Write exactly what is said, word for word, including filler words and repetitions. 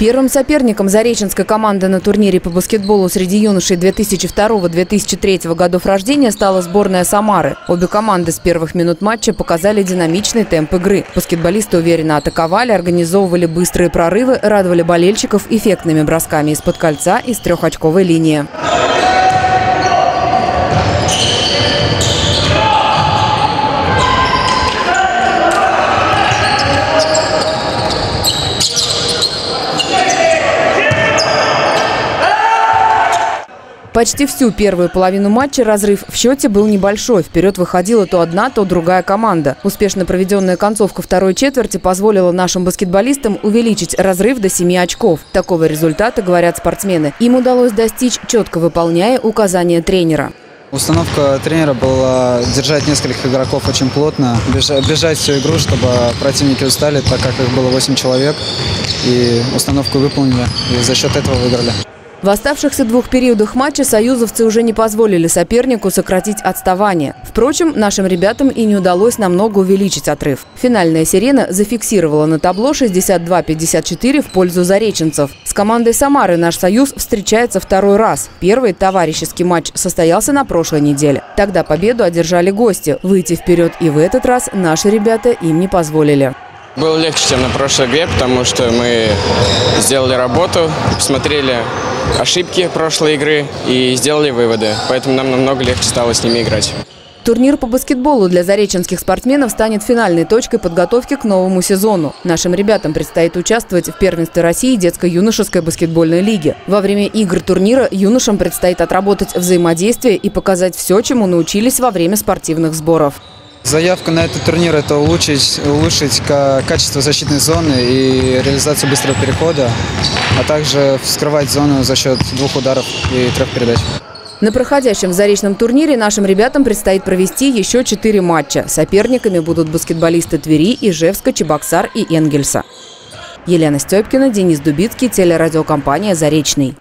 Первым соперником зареченской команды на турнире по баскетболу среди юношей две тысячи второго — две тысячи третьего годов рождения стала сборная Самары. Обе команды с первых минут матча показали динамичный темп игры. Баскетболисты уверенно атаковали, организовывали быстрые прорывы, радовали болельщиков эффектными бросками из-под кольца и с трехочковой линии. Почти всю первую половину матча разрыв в счете был небольшой. Вперед выходила то одна, то другая команда. Успешно проведенная концовка второй четверти позволила нашим баскетболистам увеличить разрыв до семи очков. Такого результата, говорят спортсмены, им удалось достичь, четко выполняя указания тренера. Установка тренера была держать нескольких игроков очень плотно, бежать всю игру, чтобы противники устали, так как их было восемь человек. И установку выполнили, и за счет этого выиграли. В оставшихся двух периодах матча союзовцы уже не позволили сопернику сократить отставание. Впрочем, нашим ребятам и не удалось намного увеличить отрыв. Финальная сирена зафиксировала на табло шестьдесят два — пятьдесят четыре в пользу зареченцев. С командой Самары наш союз встречается второй раз. Первый товарищеский матч состоялся на прошлой неделе. Тогда победу одержали гости. Выйти вперед и в этот раз наши ребята им не позволили. Было легче, чем на прошлой игре, потому что мы сделали работу, посмотрели ошибки прошлой игры и сделали выводы. Поэтому нам намного легче стало с ними играть. Турнир по баскетболу для зареченских спортсменов станет финальной точкой подготовки к новому сезону. Нашим ребятам предстоит участвовать в первенстве России детско-юношеской баскетбольной лиги. Во время игр турнира юношам предстоит отработать взаимодействие и показать все, чему научились во время спортивных сборов. Заявка на этот турнир – это улучшить, улучшить качество защитной зоны и реализацию быстрого перехода, а также вскрывать зону за счет двух ударов и трех передач. На проходящем в заречном турнире нашим ребятам предстоит провести еще четыре матча. Соперниками будут баскетболисты Твери, Ижевска, Чебоксар и Энгельса. Елена Степкина, Денис Дубицкий, телерадиокомпания «Заречный».